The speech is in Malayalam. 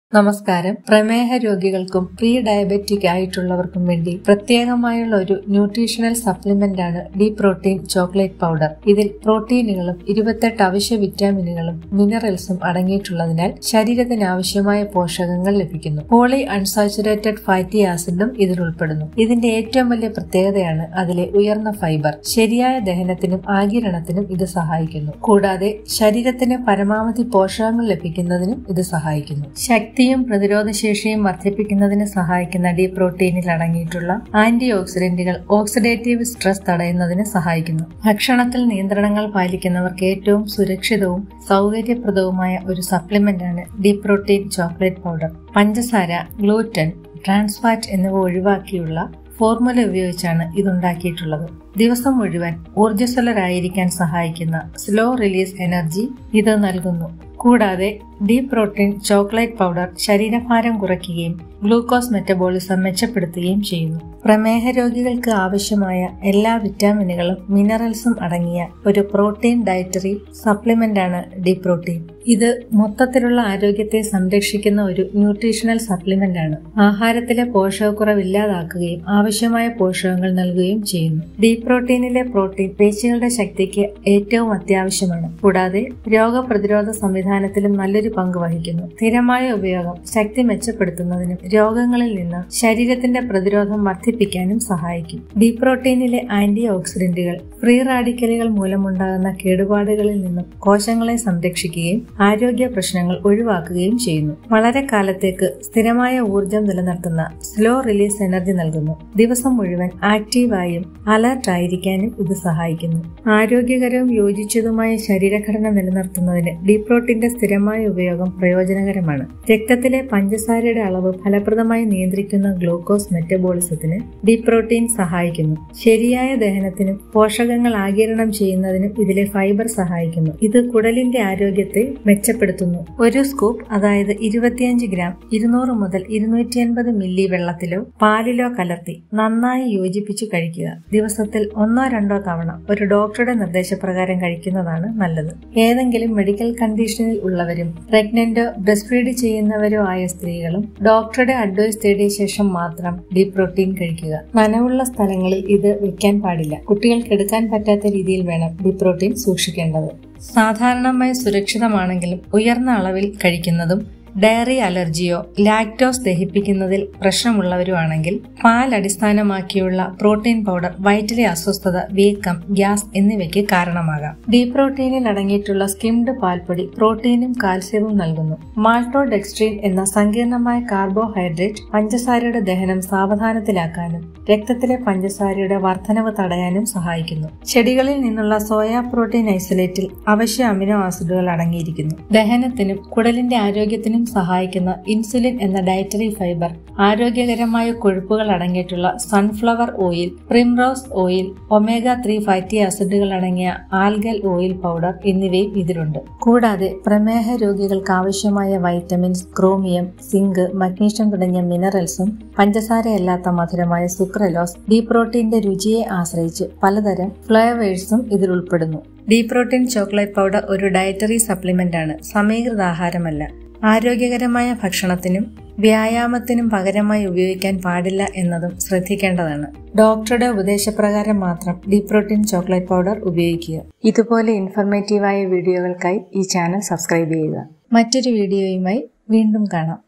നമസ്കാരം. പ്രമേഹ രോഗികൾക്കും പ്രീ ഡയബറ്റിക് ആയിട്ടുള്ളവർക്കും വേണ്ടി പ്രത്യേകമായുള്ള ഒരു ന്യൂട്രീഷണൽ സപ്ലിമെന്റ് ആണ് ഡി പ്രോട്ടീൻ ചോക്ലേറ്റ് പൗഡർ. ഇതിൽ പ്രോട്ടീനുകളും 28 അവശ്യ വിറ്റാമിനുകളും മിനറൽസും അടങ്ങിയിട്ടുള്ളതിനാൽ ശരീരത്തിന് ആവശ്യമായ പോഷകങ്ങൾ ലഭിക്കുന്നു. പോളി അൺസാച്ചുറേറ്റഡ് ഫാറ്റി ആസിഡും ഇതിൽ ഉൾപ്പെടുന്നു. ഇതിന്റെ ഏറ്റവും വലിയ പ്രത്യേകതയാണ് അതിലെ ഉയർന്ന ഫൈബർ. ശരിയായ ദഹനത്തിനും ആഗിരണത്തിനും ഇത് സഹായിക്കുന്നു. കൂടാതെ ശരീരത്തിന് പരമാവധി പോഷകങ്ങൾ ലഭിക്കുന്നതിനും ഇത് സഹായിക്കുന്നു. ശക്തിയും പ്രതിരോധശേഷിയും വർദ്ധിപ്പിക്കുന്നതിന് സഹായിക്കുന്ന ഡി പ്രോട്ടീനിൽ അടങ്ങിയിട്ടുള്ള ആന്റി ഓക്സിഡന്റുകൾ ഓക്സിഡേറ്റീവ് സ്ട്രെസ് തടയുന്നതിന് സഹായിക്കുന്നു. ഭക്ഷണത്തിൽ നിയന്ത്രണങ്ങൾ പാലിക്കുന്നവർക്ക് ഏറ്റവും സുരക്ഷിതവും സൗകര്യപ്രദവുമായ ഒരു സപ്ലിമെന്റാണ് ഡി പ്രോട്ടീൻ ചോക്ലേറ്റ് പൗഡർ. പഞ്ചസാര, ഗ്ലൂറ്റൻ, ട്രാൻസ്ഫാറ്റ് എന്നിവ ഒഴിവാക്കിയുള്ള ഫോർമുല ഉപയോഗിച്ചാണ് ഇതുണ്ടാക്കിയിട്ടുള്ളത്. ദിവസം മുഴുവൻ ഊർജ്ജസ്വലരായിരിക്കാൻ സഹായിക്കുന്ന സ്ലോ റിലീസ് എനർജി ഇത് നൽകുന്നു. കൂടാതെ ഡി പ്രോട്ടീൻ ചോക്ലേറ്റ് പൗഡർ ശരീരഭാരം കുറയ്ക്കുകയും ഗ്ലൂക്കോസ് മെറ്റബോളിസം മെച്ചപ്പെടുത്തുകയും ചെയ്യുന്നു. പ്രമേഹ രോഗികൾക്ക് ആവശ്യമായ എല്ലാ വിറ്റാമിനുകളും മിനറൽസും അടങ്ങിയ ഒരു പ്രോട്ടീൻ ഡയറ്ററി സപ്ലിമെന്റ് ആണ് ഡി പ്രോട്ടീൻ. ഇത് മൊത്തത്തിലുള്ള ആരോഗ്യത്തെ സംരക്ഷിക്കുന്ന ഒരു ന്യൂട്രീഷണൽ സപ്ലിമെന്റ് ആണ്. ആഹാരത്തിലെ പോഷകക്കുറവ് ഇല്ലാതാക്കുകയും ആവശ്യമായ പോഷകങ്ങൾ നൽകുകയും ചെയ്യുന്നു. ഡി പ്രോട്ടീനിലെ പ്രോട്ടീൻ പേശികളുടെ ശക്തിക്ക് ഏറ്റവും അത്യാവശ്യമാണ്. കൂടാതെ രോഗപ്രതിരോധ സംവിധാനത്തിലും നല്ലൊരു പങ്ക് വഹിക്കുന്നു. സ്ഥിരമായ ഉപയോഗം ശക്തി മെച്ചപ്പെടുത്തുന്നതിനും രോഗങ്ങളിൽ നിന്ന് ശരീരത്തിന്റെ പ്രതിരോധം വർദ്ധിപ്പിക്കാനും സഹായിക്കും. ഡി പ്രോട്ടീനിലെ ആന്റി ഓക്സിഡന്റുകൾ ഫ്രീ റാഡിക്കലുകൾ മൂലമുണ്ടാകുന്ന കേടുപാടുകളിൽ നിന്നും കോശങ്ങളെ സംരക്ഷിക്കുകയും ആരോഗ്യ പ്രശ്നങ്ങൾ ഒഴിവാക്കുകയും ചെയ്യുന്നു. വളരെ കാലത്തേക്ക് സ്ഥിരമായ ഊർജം നിലനിർത്തുന്ന സ്ലോ റിലീസ് എനർജി നൽകുന്നു. ദിവസം മുഴുവൻ ആക്റ്റീവായും അലർട്ട് ആയിരിക്കാനും ഇത് സഹായിക്കുന്നു. ആരോഗ്യകരവും യോജിച്ചതുമായ ശരീരഘടന നിലനിർത്തുന്നതിന് ഡി പ്രോട്ടീന്റെ സ്ഥിരമായ ഉപയോഗം പ്രയോജനകരമാണ്. രക്തത്തിലെ പഞ്ചസാരയുടെ അളവ് ഫലപ്രദമായി നിയന്ത്രിക്കുന്ന ഗ്ലൂക്കോസ് മെറ്റബോളിസത്തിന് ഡി പ്രോട്ടീൻ സഹായിക്കുന്നു. ശരിയായ ദഹനത്തിനും പോഷകങ്ങൾ ആഗിരണം ചെയ്യുന്നതിനും ഇതിലെ ഫൈബർ സഹായിക്കുന്നു. ഇത് കുടലിന്റെ ആരോഗ്യത്തെ മെച്ചപ്പെടുത്തുന്നു. ഒരു സ്കൂപ്പ്, അതായത് 25 ഗ്രാം 200 മുതൽ 250 മില്ലി വെള്ളത്തിലോ പാലിലോ കലർത്തി നന്നായി യോജിപ്പിച്ചു കഴിക്കുക. ദിവസത്തിൽ 1-2 തവണ ഒരു ഡോക്ടറുടെ നിർദ്ദേശപ്രകാരം കഴിക്കുന്നതാണ് നല്ലത്. ഏതെങ്കിലും മെഡിക്കൽ കണ്ടീഷനിൽ ഉള്ളവരും പ്രഗ്നന്റോ ബ്രസ്റ്റ് ഫീഡ് ചെയ്യുന്നവരോ ആയ സ്ത്രീകളും ഡോക്ടറുടെ അഡ്വൈസ് തേടിയ ശേഷം മാത്രം ഡി പ്രോട്ടീൻ കഴിക്കുക. നനവുള്ള സ്ഥലങ്ങളിൽ ഇത് വെക്കാൻ പാടില്ല. കുട്ടികൾക്ക് എടുക്കാൻ പറ്റാത്ത രീതിയിൽ വേണം ഡി പ്രോട്ടീൻ സൂക്ഷിക്കേണ്ടത്. സാധാരണമായി സുരക്ഷിതമാണെങ്കിലും ഉയർന്ന അളവിൽ കഴിക്കുന്നതും ഡയറി അലർജിയോ ലാക്ടോസ് ദഹിപ്പിക്കുന്നതിൽ പ്രശ്നമുള്ളവരുമാണെങ്കിൽ പാൽ അടിസ്ഥാനമാക്കിയുള്ള പ്രോട്ടീൻ പൗഡർ വയറ്റിലെ അസ്വസ്ഥത, വീക്കം, ഗ്യാസ് എന്നിവയ്ക്ക് കാരണമാകാം. ഡി പ്രോട്ടീനിൽ അടങ്ങിയിട്ടുള്ള സ്കിംഡ് പാൽപ്പൊടി പ്രോട്ടീനും കാൽസ്യവും നൽകുന്നു. മാൾട്ടോഡെക്സ്ട്രീൻ എന്ന സങ്കീർണമായ കാർബോഹൈഡ്രേറ്റ് പഞ്ചസാരയുടെ ദഹനം സാവധാനത്തിലാക്കാനും രക്തത്തിലെ പഞ്ചസാരയുടെ വർധനവ് തടയാനും സഹായിക്കുന്നു. ചെടികളിൽ നിന്നുള്ള സോയ പ്രോട്ടീൻ ഐസൊലേറ്റിൽ അവശ്യ അമിനോ ആസിഡുകൾ അടങ്ങിയിരിക്കുന്നു. ദഹനത്തിനും കുടലിന്റെ ആരോഗ്യത്തിനും സഹായിക്കുന്ന ഇൻസുലിൻ എന്ന ഡയറ്ററി ഫൈബർ, ആരോഗ്യകരമായ കൊഴുപ്പുകൾ അടങ്ങിയിട്ടുള്ള sunflower oil, primrose oil, omega-3 fatty ആസിഡുകൾ അടങ്ങിയ ആൽഗൽ ഓയിൽ പൗഡർ എന്നിവയും ഇതിലുണ്ട്. കൂടാതെ പ്രമേഹ രോഗികൾക്ക് ആവശ്യമായ വൈറ്റമിൻസ്, ക്രോമിയം, സിങ്ക്, മഗ്നീഷ്യം തുടങ്ങിയ മിനറൽസും പഞ്ചസാരയല്ലാത്ത മധുരമായ സുക്രലോസ്, ഡി പ്രോട്ടീന്റെ രുചിയെ ആശ്രയിച്ച് പലതരം ഫ്ലേവേഴ്സും ഇതിൽ ഉൾപ്പെടുന്നു. ഡി പ്രോട്ടീൻ ചോക്ലേറ്റ് പൗഡർ ഒരു ഡയറ്ററി സപ്ലിമെന്റ് ആണ്, സമീകൃത ആഹാരമല്ല. ആരോഗ്യകരമായ ഭക്ഷണത്തിനും വ്യായാമത്തിനും പകരമായി ഉപയോഗിക്കാൻ പാടില്ല എന്നതും ശ്രദ്ധിക്കേണ്ടതാണ്. ഡോക്ടറുടെ ഉപദേശപ്രകാരം മാത്രം ഡി പ്രോട്ടീൻ ചോക്ലേറ്റ് പൗഡർ ഉപയോഗിക്കുക. ഇതുപോലെ ഇൻഫർമേറ്റീവായ വീഡിയോകൾക്കായി ഈ ചാനൽ സബ്സ്ക്രൈബ് ചെയ്യുക. മറ്റൊരു വീഡിയോയുമായി വീണ്ടും കാണാം.